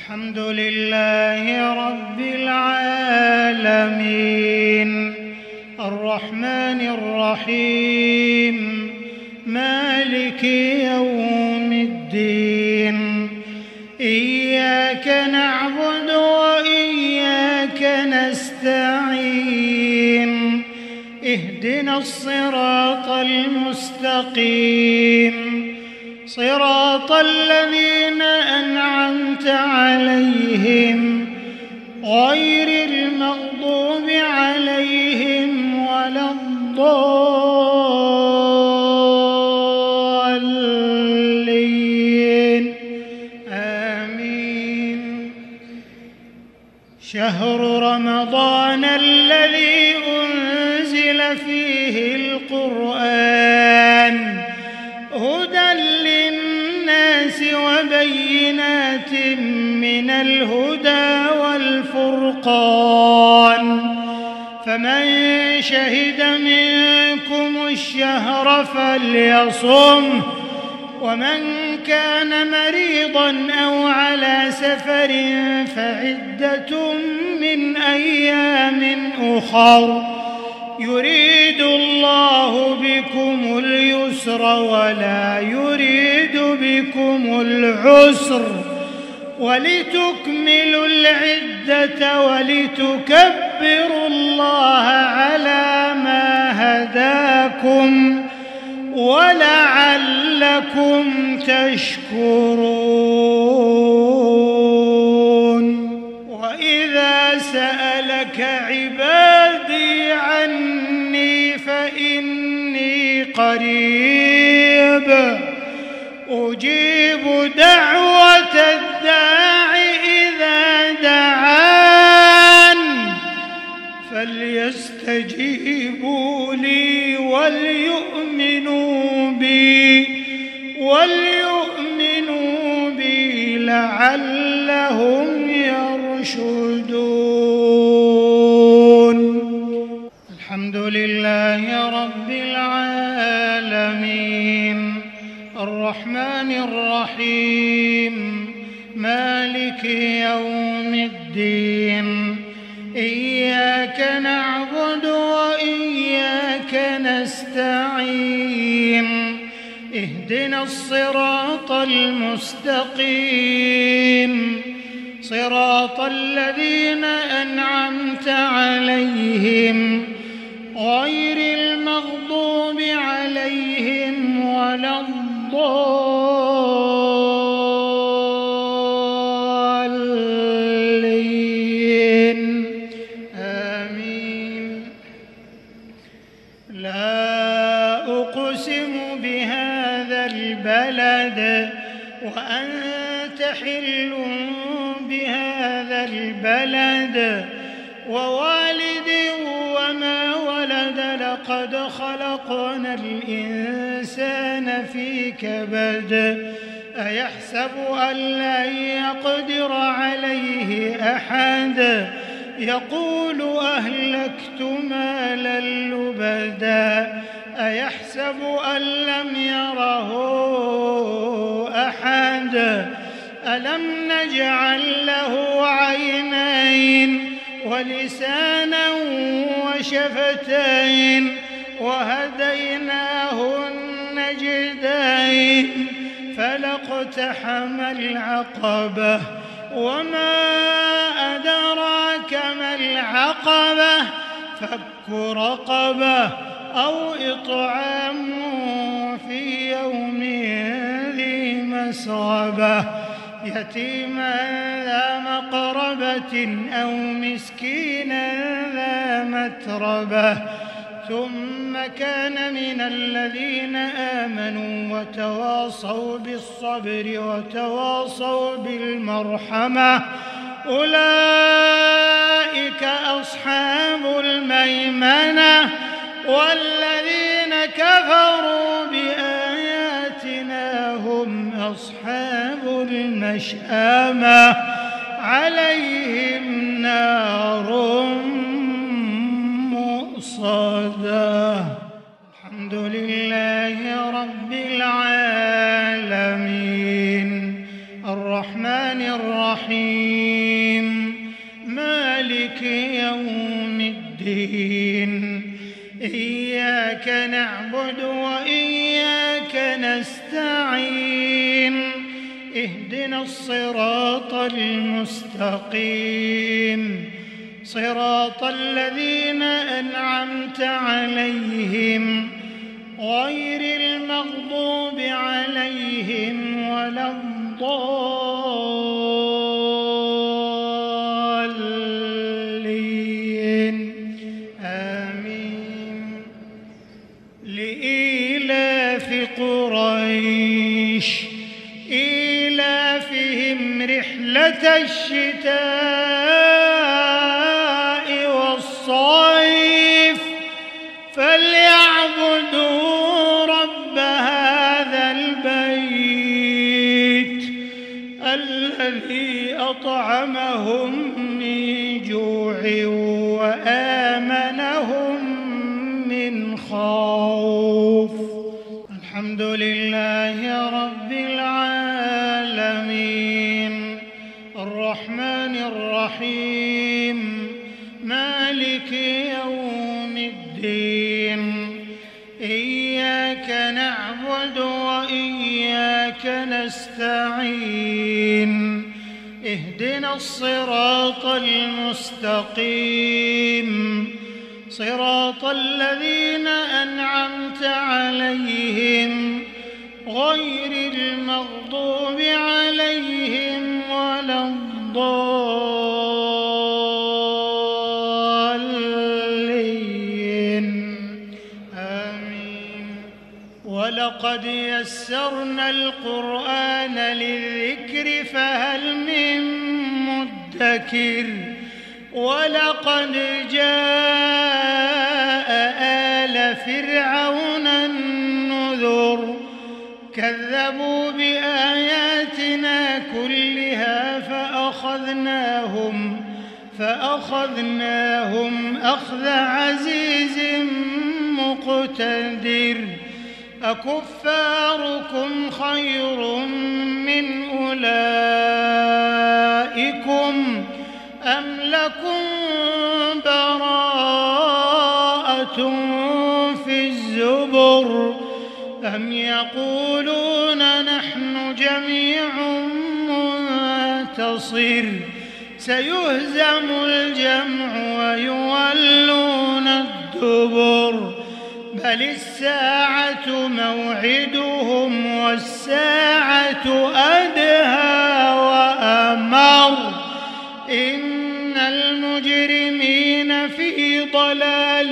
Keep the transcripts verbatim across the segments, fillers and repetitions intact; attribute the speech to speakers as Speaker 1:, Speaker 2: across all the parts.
Speaker 1: الحمد لله رب العالمين الرحمن الرحيم مالك يوم الدين إياك نعبد وإياك نستعين اهدنا الصراط المستقيم صراط الذين أنعمت عليهم غير المغضوب عليهم ولا الضالين آمين. شهر رمضان الذي أنزل فيه القرآن هدى للناس وبينات من الهدى والفرقان فمن شهد منكم الشهر فليصمه ومن كان مريضا أو على سفر فعدة من أيام أخر يريد الله بكم اليسر ولا يريد بكم العسر ولتكملوا العدة ولتكبروا الله على ما هداكم ولعلكم تشكرون. وإذا سألك عبادي عني فإني قريب أجيب دعوة الداع إذا دعان فليستجيبوا لي وليؤمنوا بي وليؤمنوا بي لعلهم يرشدون. الحمد لله رب العالمين الرحمن الرحيم مالك يوم الدين إياك نعبد وإياك نستعين اهدنا الصراط المستقيم صراط الذين أنعمت عليهم غير المغضوب عليهم ولا الضالين آمين. لا أقسم بهذا البلد وأنت حل بهذا البلد ووالد وما ولد لقد خلقنا الإنسان في كبد أيحسب أن لن يقدر عليه أحد يقول أهلكت مالا لبدا أيحسب أن لم يره أحد ألم نجعل له عينين ولسانا وشفتين وهديناه النجدين فلاقتحم العقبة وما أدراك ما العقبة فك رقبة أو إطعام في يوم ذي مسغبة يتيما ذا مقربة أو مسكينا ذا متربة ثم كان من الذين آمنوا وتواصوا بالصبر وتواصوا بالمرحمة أولئك أصحاب الميمنة والذين كفروا بآياتنا هم أصحاب المشأمة عليهم نار مؤصدة. الحمد لله رب العالمين الرحمن الرحمن الرحيم مالك يوم الدين إياك نعبد وإياك نستعين اهدنا الصراط المستقيم صراط الذين أنعمت عليهم غير المغضوب عليهم ولا الضالين آمين. لإيلاف قريش إيلافهم رحلة الشتاء والصيف فليعبدوا رب هذا البيت الذي أطعمهم من جوع وآمنهم من خوف. الحمد لله رب العالمين الرحمن الرحيم مالك يوم الدين إياك نعبد وإياك نستعين اهدنا الصراط المستقيم صراط الذين أنعمت عليهم غير المغضوب عليهم ولا الضالين آمين. ولقد يسرنا القرآن للذكر فهل من مدكر ولقد جاء آل فرعون النذر كذبوا بآياتنا كلها فأخذناهم فأخذناهم أخذ عزيز مقتدر. أكفاركم خير من أولئكم أم لكم براءة في الزبر أم يقولون نحن جميع منتصر سيهزم الجمع ويولون الدبر بل الساعة موعدهم والساعة أدهى وأمر إن المجرمين في ضلال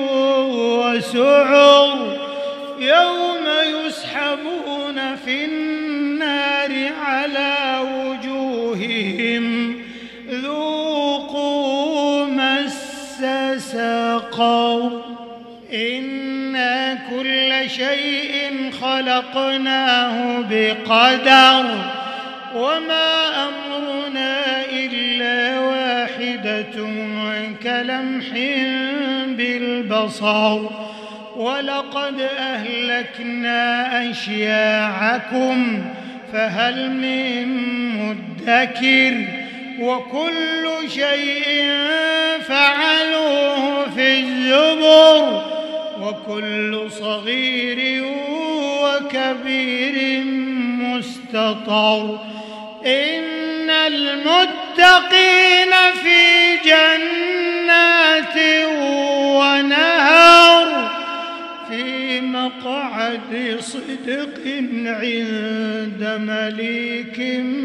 Speaker 1: وسعر يوم يسحبون في النار على وجوههم ذوقوا مس سقر إنا كل شيء خلقناه بقدر وما أمرنا إلا واحدة كلمح بالبصر ولقد أهلكنا أشياعكم فهل من مدكر وكل شيء فعلوه في الزبر وكل صغير وكبير مستطر إن المتقين في جنات ونهر في مقعد صدق عند مليك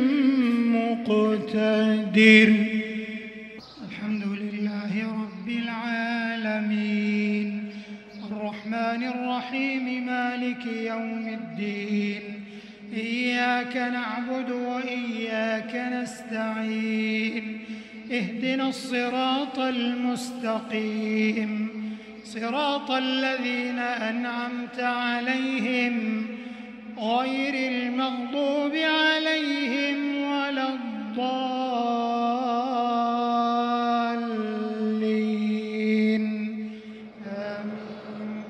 Speaker 1: مقتدر. الحمد لله رب العالمين الرحمن الرحيم مالك يوم الدين إياك نعبد وإياك نستعين اهدنا الصراط المستقيم صراط الذين أنعمت عليهم غير المغضوب عليهم ولا الضالين آمين.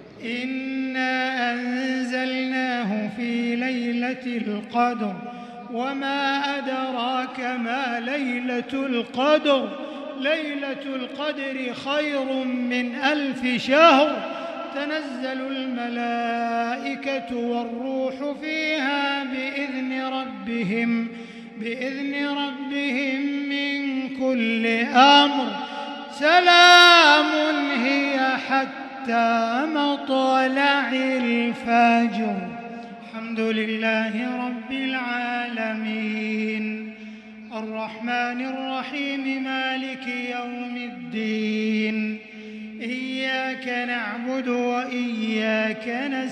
Speaker 1: إنا أنزلناه في ليلة القدر وما أدراك ما ليلة القدر ليلة القدر خير من ألف شهر تنزل الملائكة والروح فيها بإذن ربهم بإذن ربهم من كل أمر سلام هي حتى مطلع الفجر. الحمد لله رب العالمين الرحمن الرحيم مالك يوم الدين إياك نعبد وإياك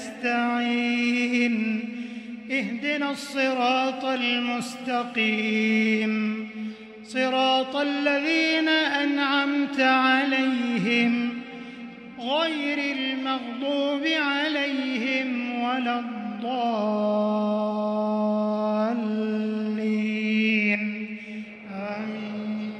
Speaker 1: نستعين اهدنا الصراط المستقيم صراط الذين أنعمت عليهم غير المغضوب عليهم ولا الضالين آمين.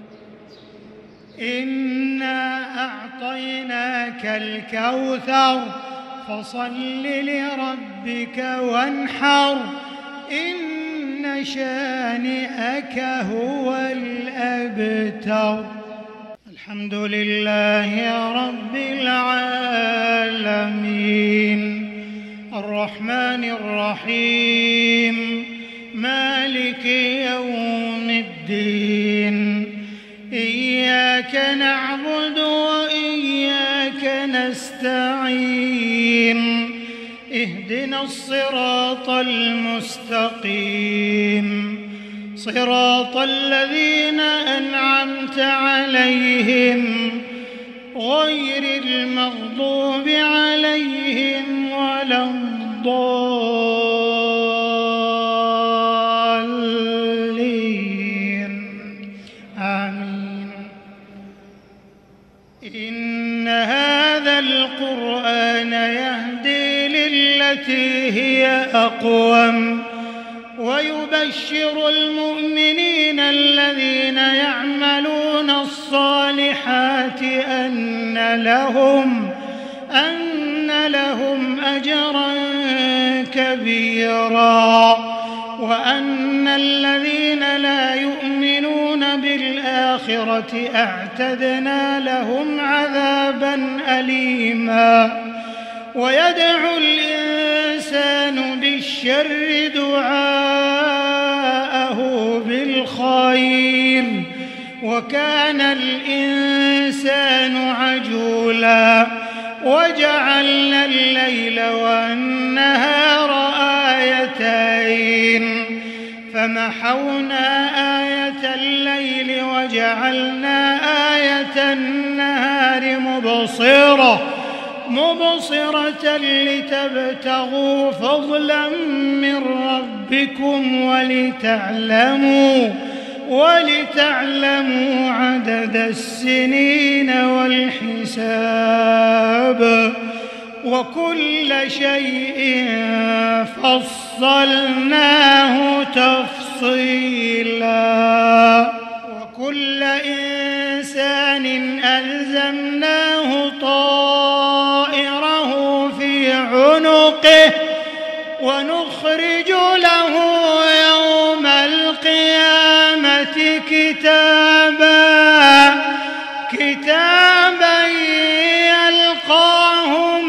Speaker 1: إنا أعطيناك الكوثر فصل لربك وانحر إن شانئك هو الأبتر. الحمد لله رب العالمين الرحمن الرحيم مالك يوم الدين إياك نعبد وإياك نستعين اهدنا الصراط المستقيم صراط الذين أنعمت عليهم غير المغضوب عليهم ولا الضالين آمين. إن هذا القرآن يهدي للتي هي أقوم ويبشر المؤمنين الذين يعملون الصالحات أن لهم أن لهم أجرا كبيرا وأن الذين لا يؤمنون بالآخرة أعتدنا لهم عذابا أليما. ويدعو الإنسان بالشر دعاءه بالخير وكان الإنسان عجولا. وجعلنا الليل والنهار آيتين فمحونا آية الليل وجعلنا آية النهار مبصرة مبصرة لتبتغوا فضلا من ربكم ولتعلموا ولتعلموا عدد السنين والحساب وكل شيء فصلناه تفصيلا. وكل إنسان ألزمناه طائره في عنقه ونخرج له يوم القيامة كتابا كتابا يلقاه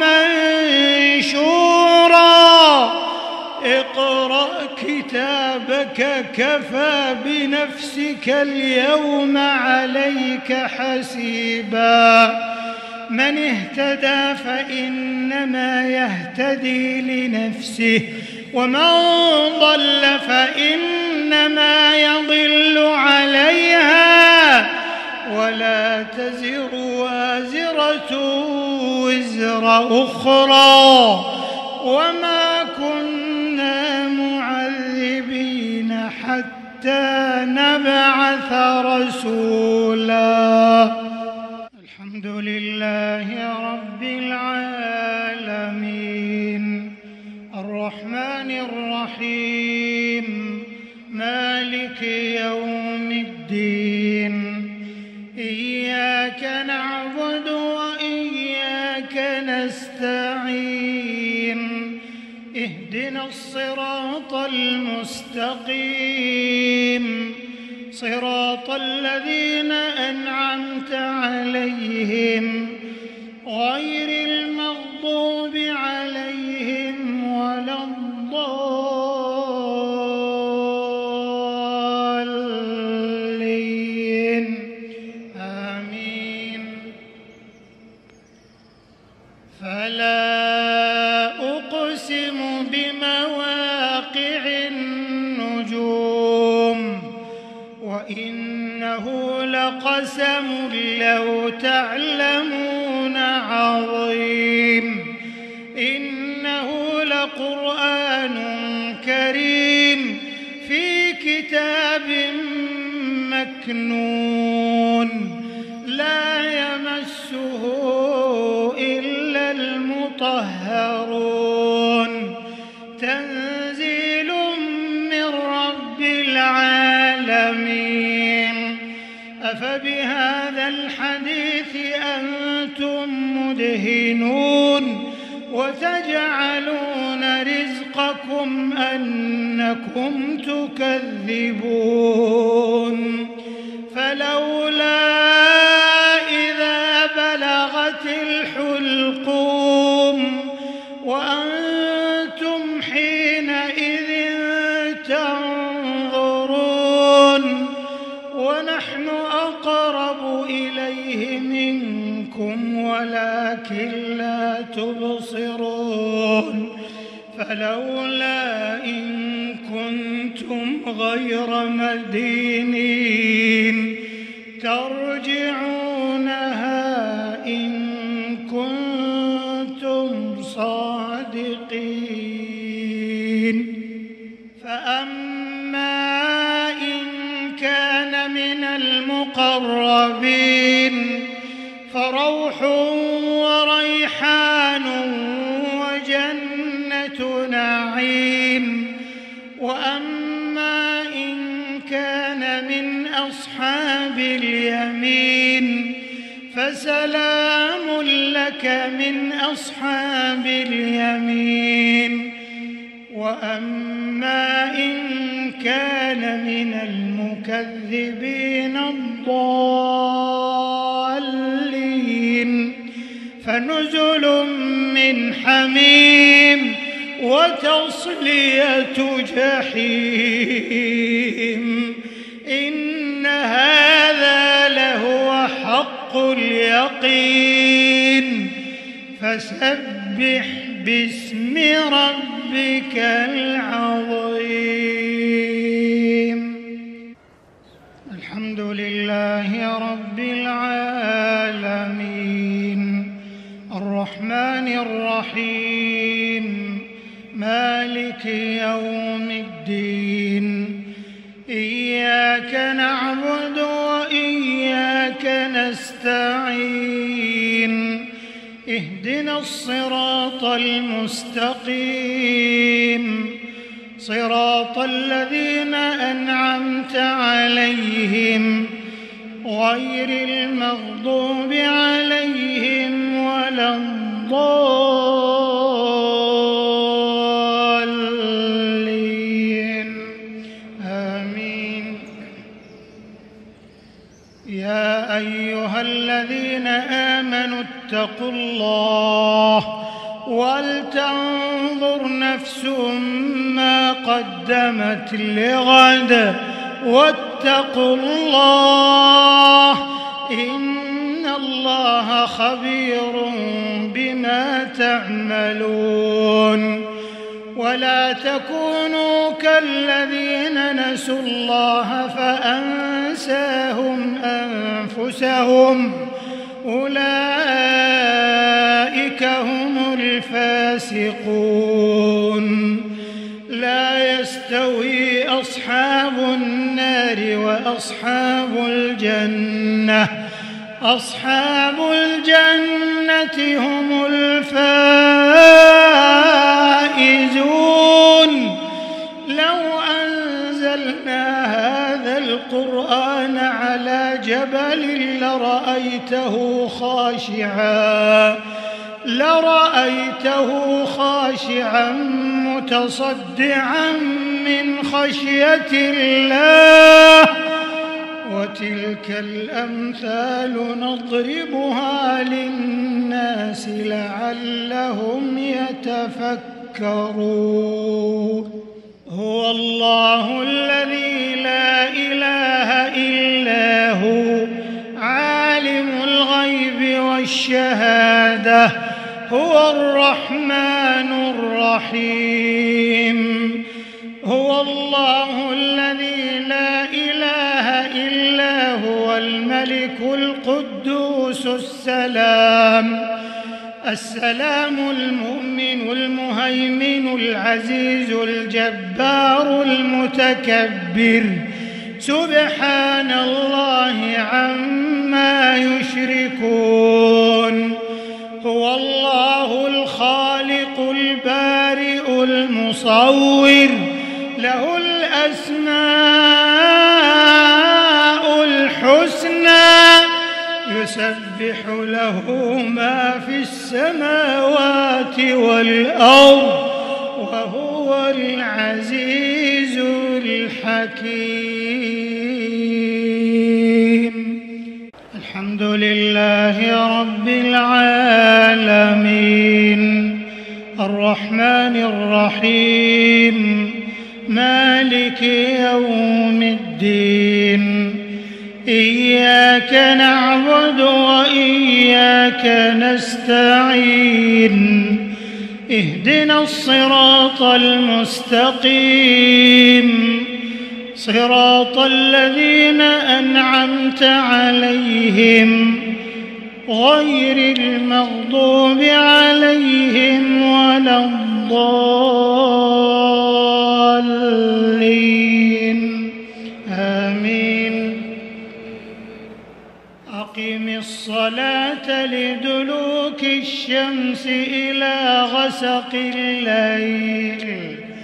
Speaker 1: منشورا. اقرأ كتابك كفى بنفسك اليوم عليك حسيبا. من اهتدى فإنما يهتدي لنفسه ومن ضل فإنما يضل عليها ولا تزر وازرة وزر أخرى وما كنا معذبين حتى نبعث رسولا. الحمد لله رب العالمين الرحمن الرحيم مالك يوم الدين إياك نعبد وإياك نستعين اهدنا الصراط المستقيم صراط الذين أنعمت عليهم غير المغضوب عليهم ولا الضالين آمين. فلا أقسم بمواقع النجوم وإنه لقسم لو تعلمون عظيم. إنه لقرآن كريم في كتاب مكنون لا يمسه إلا المطهرون تنزيل من رب العالمين. أفبهذا الحديث أنتم مدهنون وتجعلون رزقكم أنكم تكذبون. فلولا إذا بلغت الحلقوم وأنتم حينئذ تنظرون ونحن أقرب إليه منكم ولكن لا تبصرون. فلولا إن كنتم غير مدينين ترجعونها إن كنتم صادقين. فأما إن كان من المقربين فروح وريحان وجنة نعيم. وأما إن كان من أصحاب اليمين فسلام لك من أصحاب اليمين. وأما إن كان من المكذبين الضالين فنزل من حميم وتصلية جحيم. إن هذا لهو حق اليقين. فسبح باسم ربك العظيم. الحمد لله رب العالمين الرحمن الرحيم مالك يوم الدين. إياك نعبد وإياك نستعين. اهدنا الصراط المستقيم صراط الذين أنعمت عليهم غير المغضوب عليهم ولا الضالين آمين. يا أيها الذين آمنوا اتقوا الله ولتنظر نفس ما قدمت لغد واتقوا الله إن الله خبير بما تعملون. ولا تكونوا كالذين نسوا الله فأنساهم أنفسهم أولئك هم الفاسقون. لا يستوي أصحاب النار وأصحاب الجنة أصحاب الجنة هم الفائزون. لو أنزلنا هذا القرآن على جبل لرأيته خاشعا لرأيته خاشعا متصدعا من خشية الله وتلك الأمثال نضربها للناس لعلهم يتفكرون هو الله الذي لا إله إلا هو عالم الغيب والشهادة هو الرحمن الرحيم هو الله الذي لا إله إلا هو الملك القدوس السلام السلام المؤمن المهيمن العزيز الجبار المتكبر سبحان الله عما يشركون هو الله الخالق البارئ المصور له الأسماء الحسنى يسبح له ما في السماوات والأرض وهو العزيز الحكيم الحمد لله رب العالمين الرحمن الرحيم مالك يوم الدين إياك نعبد وإياك نستعين اهدنا الصراط المستقيم صراط الذين أنعمت عليهم غير المغضوب عليهم ولا الضالين آمين أقم الصلاة لدلوك الشمس إلى غسق الليل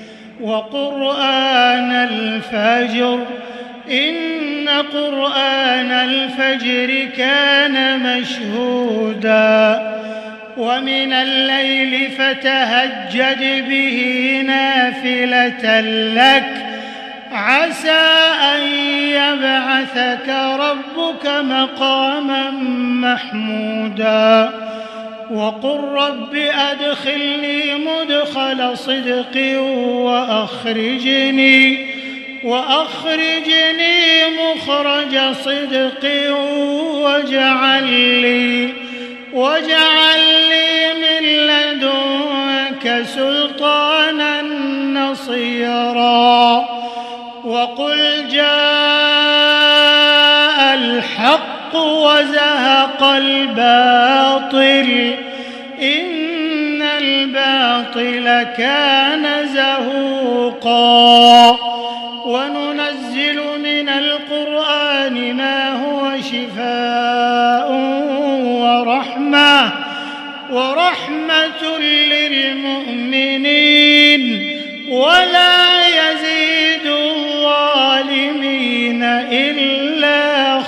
Speaker 1: وقرآن الفجر إن قرآن الفجر كان مشهودا ومن الليل فتهجد به نافلة لك عسى أن يبعثك ربك مقاما محمودا وقل رب أدخلني مدخل صدق وأخرجني وأخرجني مخرج صدق واجعل لي واجعل لي من لدنك سلطانا نصيرا وقل جاء الحق وزهق الباطل إن الباطل كان زهوقا وننزل من القرآن ما هو شفاء ورحمة ورحمة للمؤمنين ولا يزيد الظالمين إلا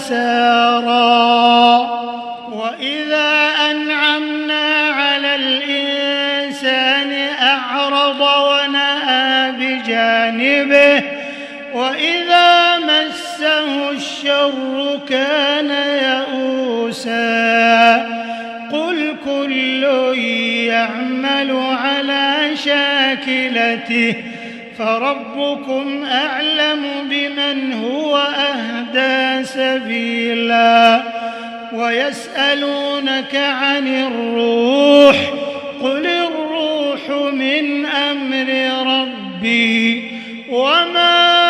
Speaker 1: خسارا وإذا أنعمنا على الإنسان أعرض ونأى بجانبه وإذا مسه الشر كان يئوسا قل كل يعمل على شاكلته فربكم أعلم بمن هو أهدى سبيلا ويسألونك عن الروح قل الروح من أمر ربي وما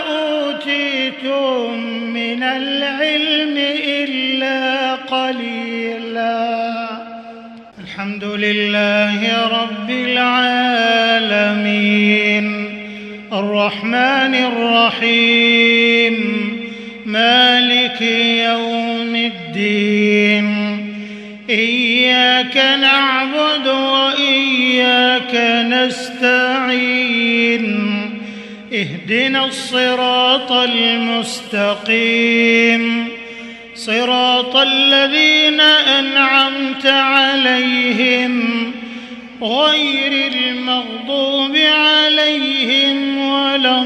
Speaker 1: أوتيتم من العلم إلا قليلا الحمد لله رب العالمين الرحمن الرحيم مالك يوم الدين إياك نعبد وإياك نستعين اهدنا الصراط المستقيم صراط الذين أنعمت عليهم غير المغضوب عليهم ولا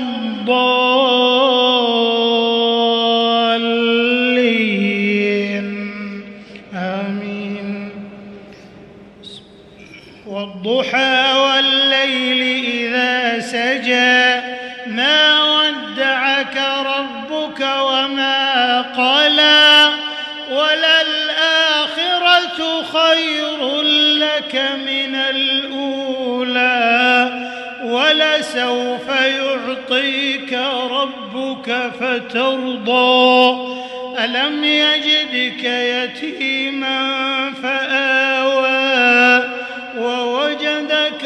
Speaker 1: الضالين آمين. والضحى والليل إذا سجى ما ودعك ربك وما قلى وللآخرة خير لك من الأولى ولسوف يعطيك ربك فترضى ألم يجدك يتيما فآوى ووجدك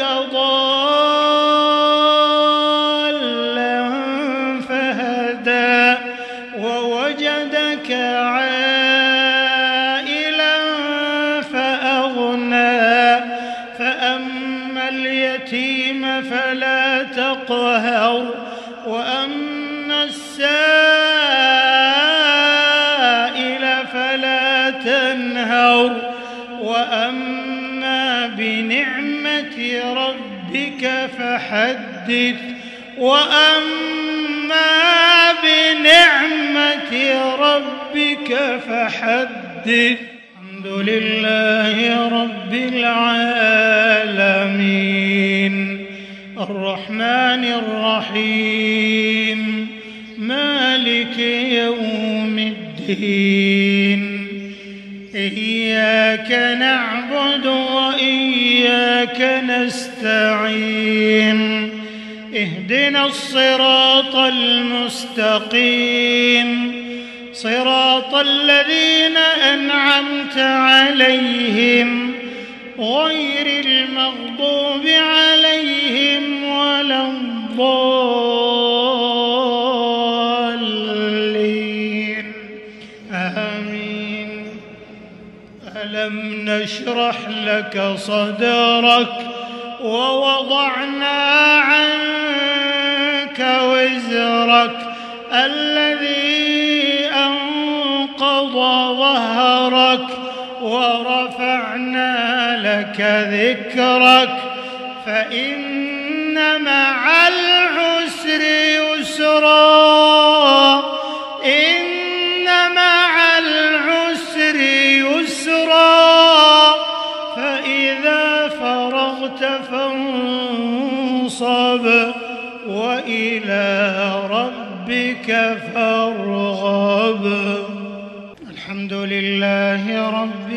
Speaker 1: ضالا فهدى ووجدك عائلا فأغنى فأما اليتيم فلا تقهر وأما السائل فلا تنهر وأما بنعمة ربك فحدث وأما بنعمة ربك فحدث. الحمد لله رب العالمين الرحمن الرحيم مالك يوم الدين إياك نعبد وإياك نستعين اهدنا الصراط المستقيم صراط الذين أنعمت عليهم غير المغضوب عليهم ولا الضالين آمين. ألم نشرح لك صدرك ووضعنا عنك وزرك الذي أنقض ظهرك ورفعنا لك ذكرك فإن مع العسر يسرا إن مع العسر يسرا فإذا فرغت فانصب وإلى ربك فارغب. الحمد لله رب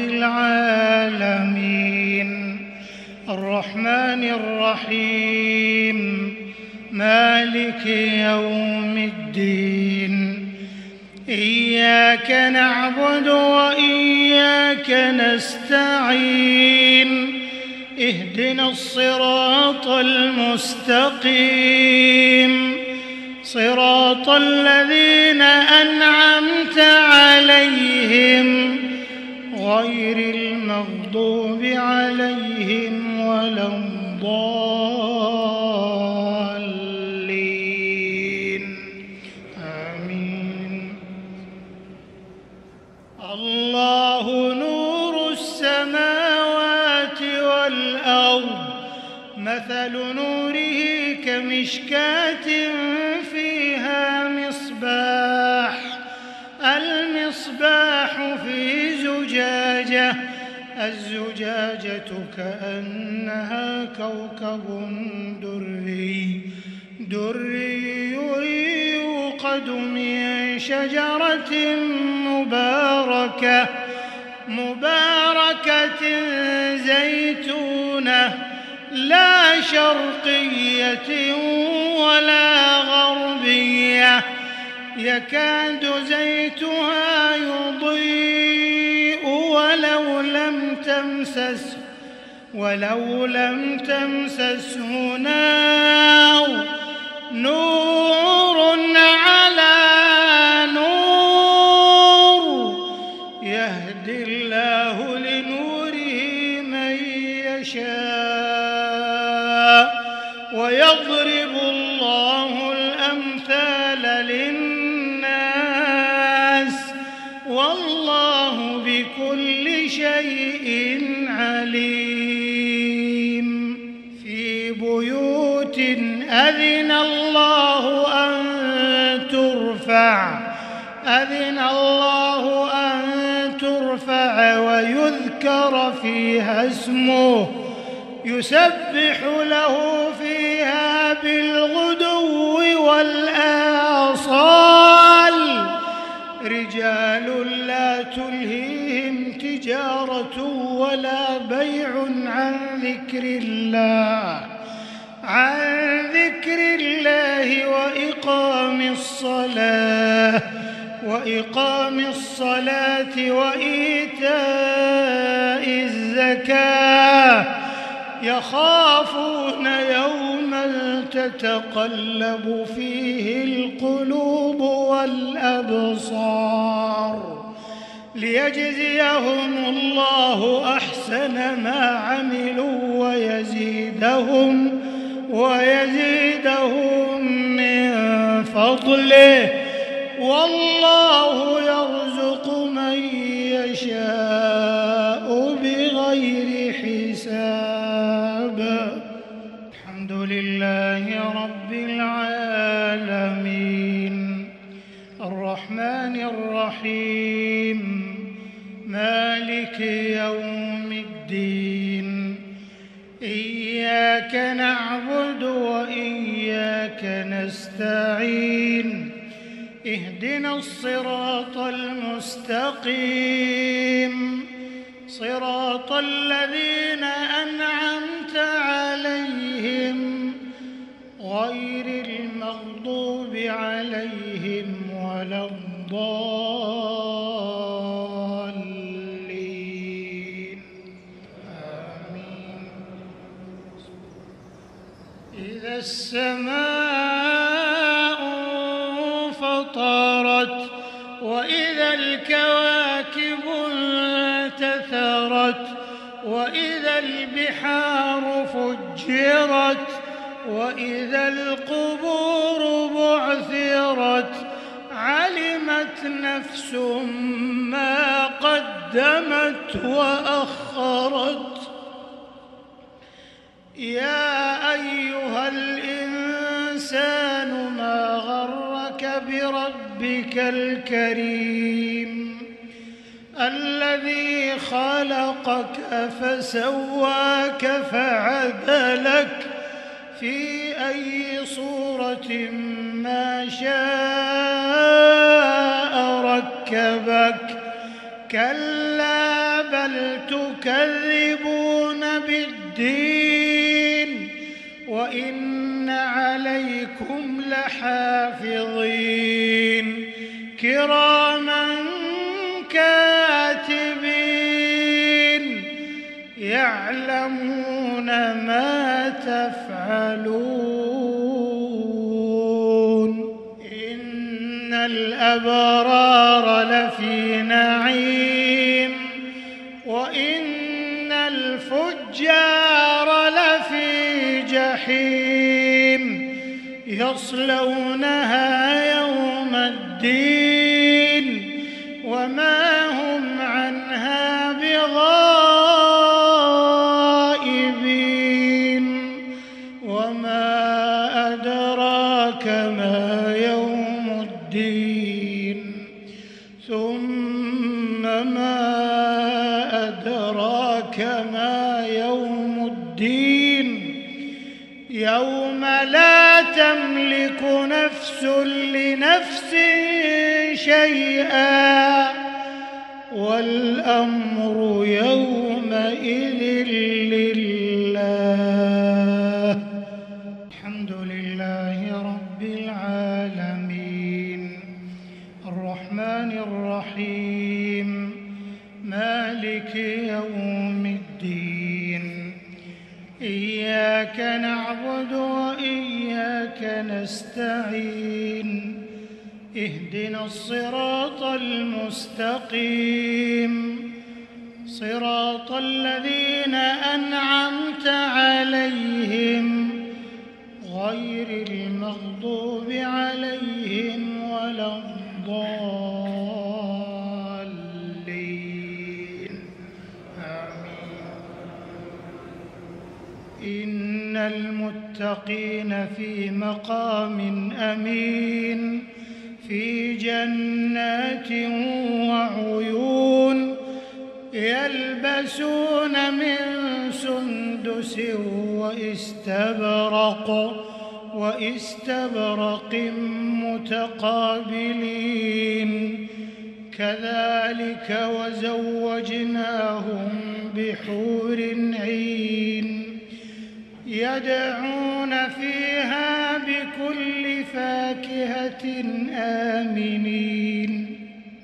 Speaker 1: العالمين الرحمن الرحيم مالك يوم الدين إياك نعبد وإياك نستعين اهدنا الصراط المستقيم صراط الذين أنعمت عليهم غير المغضوب عليهم ولا الضالين آمين. الله نور السماوات والأرض مثل نوره كمشكاة فيها مصباح المصباح في زجاجة الزجاجة كأنها كوكب دري دري يوقد من شجرة مباركة مباركة زيتونة لا شرقية ولا غربية يكاد زيتها يضيء ولو لم تمسسه ولو لم تمسسه نار نور على نور يهدي الله لنوره من يشاء ويضرب الله الأمثال للناس والله بكل شيء عليم. أذن الله أن ترفع ويذكر فيها اسمه يسبح له فيها بالغدو والآصال رجال لا تلهيهم تجارة ولا بيع عن ذكر الله عن ذكر الله وإقام الصلاة وإقام الصلاة وإيتاء الزكاة يخافون يوما تتقلب فيه القلوب والأبصار ليجزيهم الله أحسن ما عملوا ويزيدهم ويزيدهم من فضله والله يرزق من يشاء بغير حساب. الحمد لله رب العالمين الرحمن الرحيم مالك يوم الدين إياك نعبد وإياك نستعين اهدنا الصراط المستقيم صراط الذين أنعمت عليهم غير المغضوب عليهم ولا الضالين آمين. إذا السماء انفطرت وإذا الكواكب انتثرت وإذا البحار فجرت وإذا القبور بعثرت علمت نفس ما قدمت وأخرت. يا أيها الإنسان ما غرك بربك الكريم الذي خلقك فسواك فعدلك في أي صورة ما شاء ركبك كلا بل تكذبون بالدين وإن عليكم لحافظين كراما كاتبين يعلمون ما تفعلون. إن الأبرار لفي نعيم وإن الفجار لفي جحيم يصلونها يوم الدين وما هم عنها بغائبين. وما أدراك ما يوم الدين ثم ما أدراك ما يوم الدين يوم لا تملك نفس لنفس شيئا والأمر يومئذ لله. الحمد لله رب العالمين الرحمن الرحيم مالك يوم الدين إياك نعبد وإياك نستعين اهدنا الصراط المستقيم صراط الذين أنعمت عليهم غير المغضوب عليهم ولا الضالين آمين. إن المتقين في مقام أمين في جنات وعيون يلبسون من سندس واستبرق واستبرق متقابلين كذلك وزوجناهم بحور عين يدعون فيها بكل فاكهة آمنين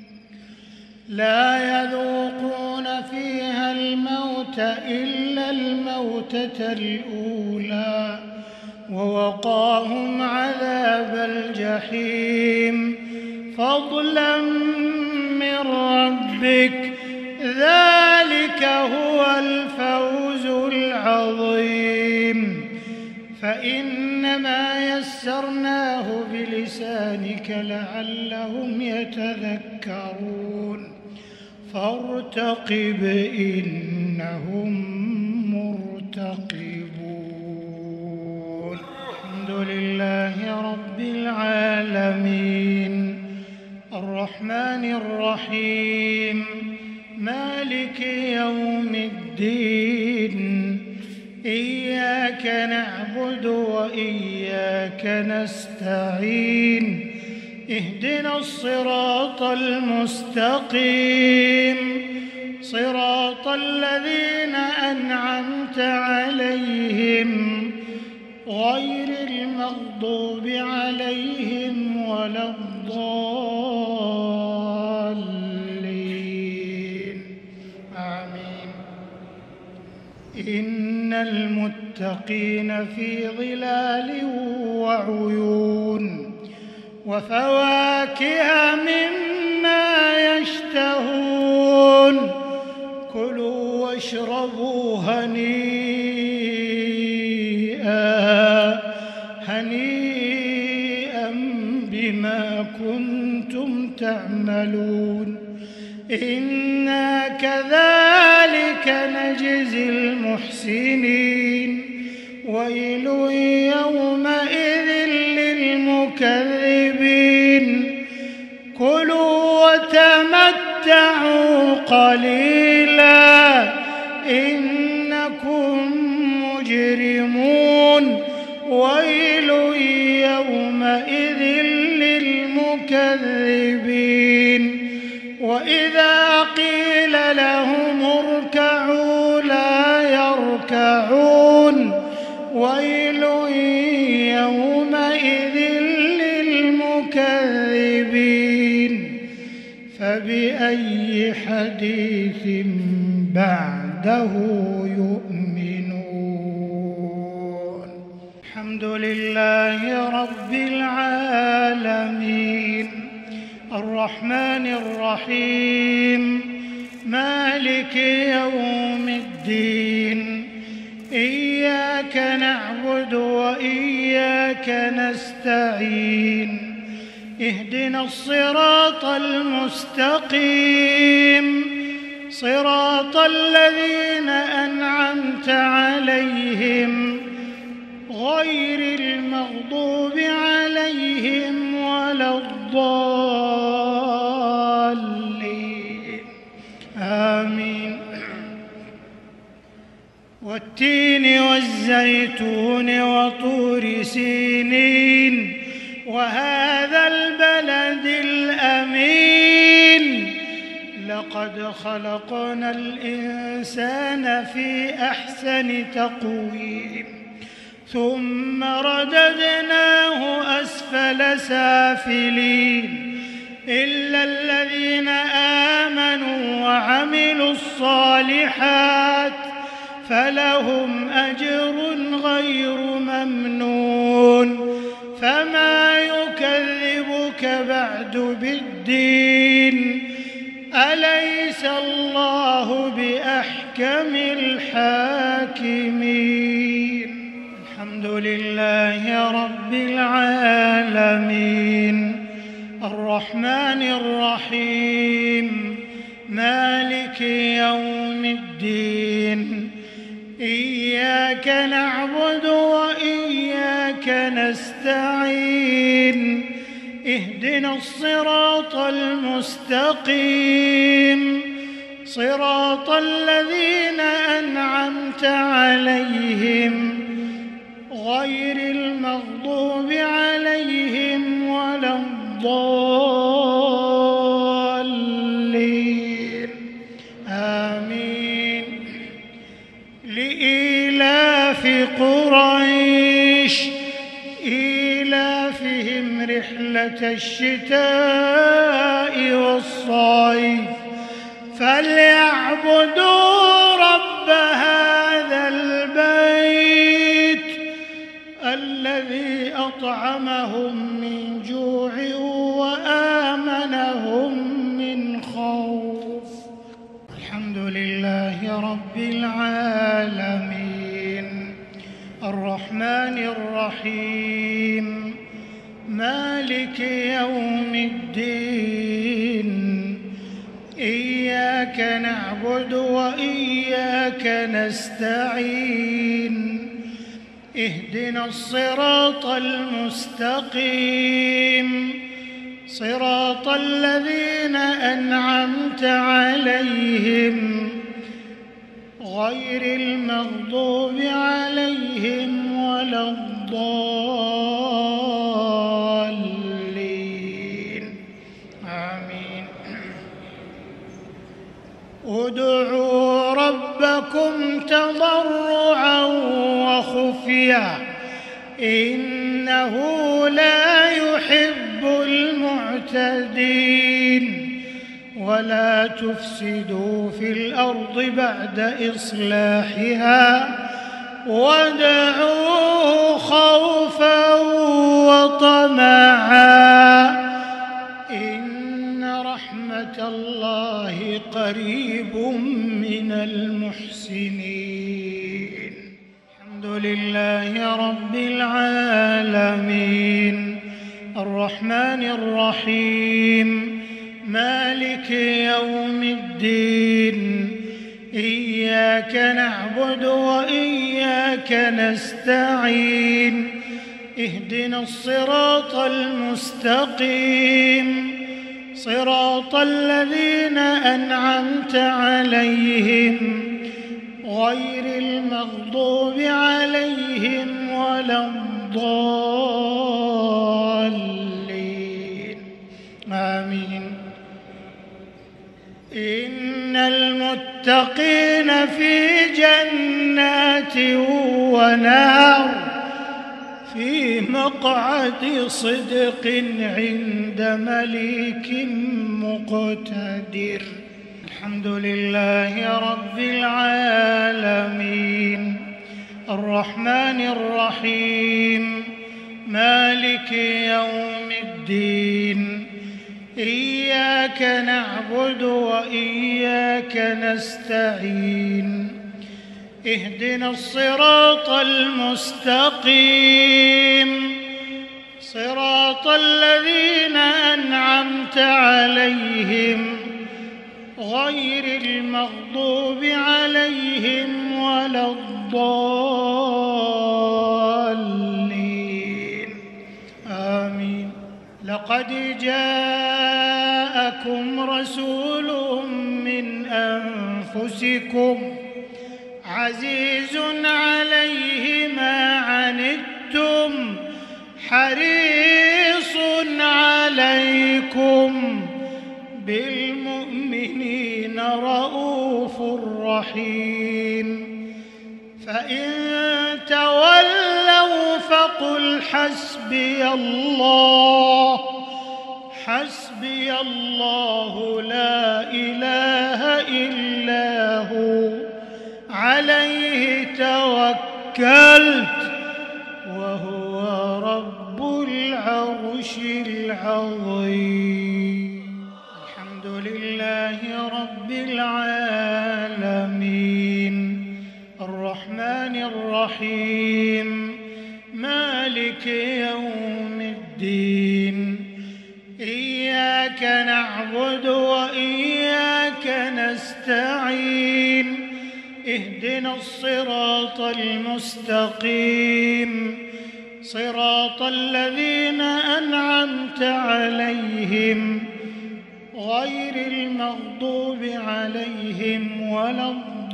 Speaker 1: لا يذوقون فيها الموت إلا الموتة الأولى ووقاهم عذاب الجحيم فضلا من ربك ذلك هو الفوز العظيم فإنما يسرناه بلسانك لعلهم يتذكرون فارتقب إنهم مرتقبون الحمد لله رب العالمين الرحمن الرحيم مالك يوم الدين إياك نعبد وإياك نستعين اهدنا الصراط المستقيم صراط الذين أنعمت عليهم غير المغضوب عليهم ولا الضالين آمين إن المتقين في ظلال وعيون وفواكه مما يشتهون كلوا واشربوا هنيئا هنيئا بما كنتم تعملون إنا كذلك نجزي المحسنين ويل يومئذ للمكذبين كلوا وتمتعوا قليلا إنكم مجرمون ويل يومئذ للمكذبين وإذا قيل لهم اركعوا لا يركعون ويل يومئذ للمكذبين فبأي حديث بعده يؤمنون الحمد لله رب العالمين الرحمن الرحيم مالك يوم الدين إياك نعبد وإياك نستعين اهدنا الصراط المستقيم صراط الذين أنعمت عليهم غير المغضوب عليهم ولا الضالين آمين والتين والزيتون وطور سينين وهذا البلد الأمين لقد خلقنا الإنسان في أحسن تقويم ثم رددناه أسفل سافلين إلا الذين آمنوا وعملوا الصالحات فلهم أجر غير ممنون فما يكذبك بعد بالدين أليس الله بأحكم الحاكمين الحمد لله رب العالمين الرحمن الرحيم مالك يوم الدين إياك نعبد وإياك نستعين اهدنا الصراط المستقيم صراط الذين أنعمت عليهم غير المغضوب عليهم ولا الضالين آمين. لإيلاف قريش إيلافهم رحلة الشتاء والصيف فليعبدوا رب هذا البيت الذي أطعمهم من جوع وآمنهم من خوف. الحمد لله رب العالمين الرحمن الرحيم مالك يوم الدين إياك نعبد وإياك نستعين اهدنا الصراط المستقيم صراط الذين أنعمت عليهم غير المغضوب عليهم ولا الضالين آمين. ادعوا ربكم تضرعا وخفيا إنه لا يحب المعتدين ولا تفسدوا في الأرض بعد إصلاحها وادعوه خوفا وطمعا إن رحمة الله قريب من المحسنين. الحمد لله رب العالمين الرحمن الرحيم مالك يوم الدين إياك نعبد وإياك نستعين اهدنا الصراط المستقيم صراط الذين أنعمت عليهم غير المغضوب عليهم ولا الضالين آمين. إن المتقين في جنات ونهر في مقعد صدق عند مليك مقتدر. الحمد لله رب العالمين الرحمن الرحيم مالك يوم الدين إياك نعبد وإياك نستعين اهدنا الصراط المستقيم صراط الذين أنعمت عليهم غير المغضوب عليهم ولا الضالين آمين. لقد جاءكم رسول من أنفسكم عزيز عليه ما عنتم حريص عليكم بالمؤمنين رؤوف رحيم. فإن تولوا فقل حسبي الله حسبي الله لا إله إلا هو عليه توكلت وهو رب العرش العظيم. الحمد لله رب العالمين الرحمن الرحيم مالك يوم الدين إياك نعبد وإياك نستعين اهدنا الصراط المستقيم صراط الذين أنعمت عليهم غير المغضوب عليهم ولا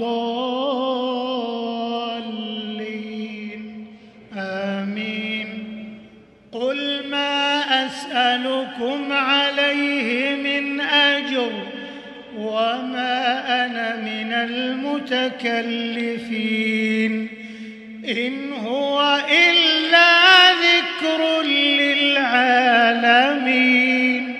Speaker 1: الضالين آمين. قل ما أسألكم عليه من أجر وما أنا من المتكلفين إن هو إلا ذكر للعالمين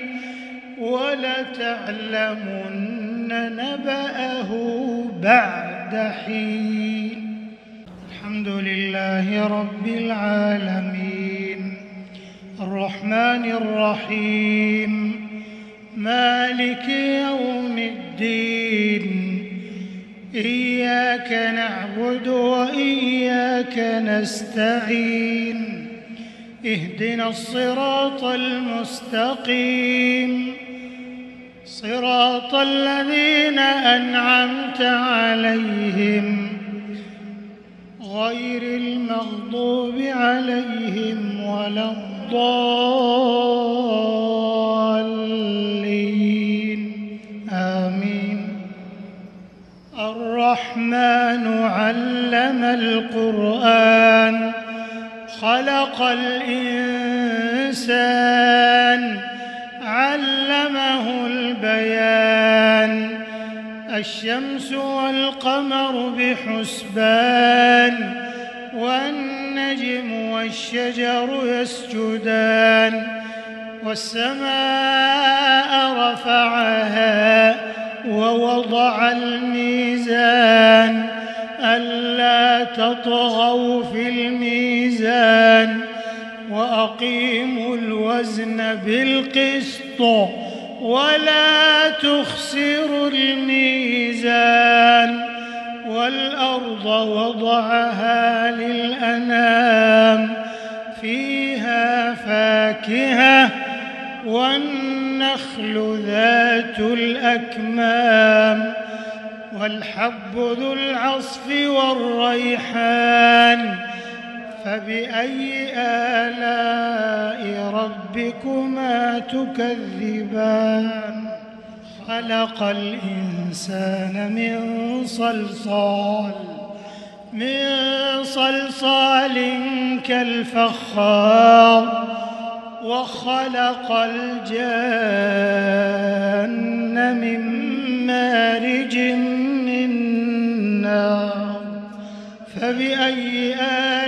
Speaker 1: ولتعلمن نبأه بعد حين. الحمد لله رب العالمين الرحمن الرحيم مالك يوم الدين إياك نعبد وإياك نستعين اهدنا الصراط المستقيم صراط الذين أنعمت عليهم غير المغضوب عليهم ولا الضالين آمين. الرحمن علم القرآن خلق الإنسان علمه البيان الشمس والقمر بحسبان والنجم والشجر يسجدان والسماء رفعها ووضع الميزان ألا تطغوا في الميزان وأقيموا الوزن بالقسط ولا تخسروا الميزان والأرض وضعها للأنام فيها فاكهة والنخل ذات الأكمام والحب ذو العصف والريحان فبأي آلاء ربكما تكذبان. خلق الإنسان من صلصال من صلصال كالفخار وخلق الجان من مارج من نار فبأي آلاء